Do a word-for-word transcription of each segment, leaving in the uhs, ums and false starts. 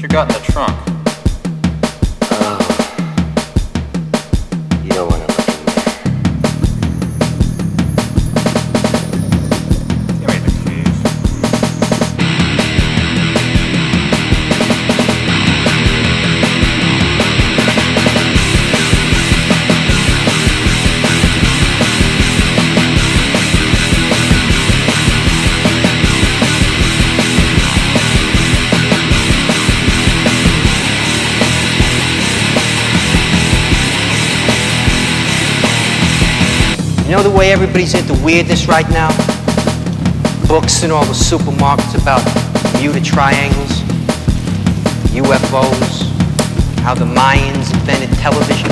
you got in the trunk? Oh. You don't want to look in there. Give me the keys. You know the way everybody's into weirdness right now? Books in all the supermarkets about Bermuda triangles, U F Os, how the Mayans invented television.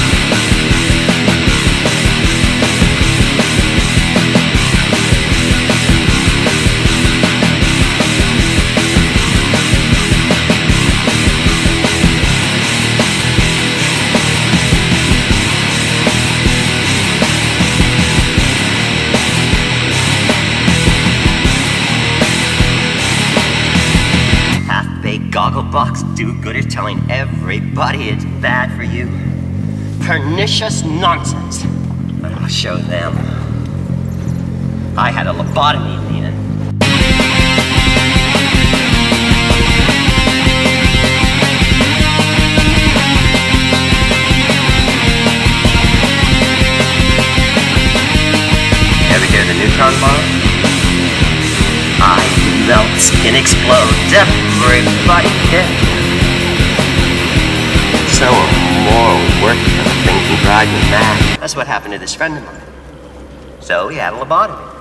Gogglebox do-gooder telling everybody it's bad for you. Pernicious nonsense. But I'll show them. I had a lobotomy in the end. Ever hear the neutron bomb? I melt, skin explodes, everybody dead. So immoral work kind of thing can drive me mad. That's what happened to this friend of mine. So he had a lobotomy.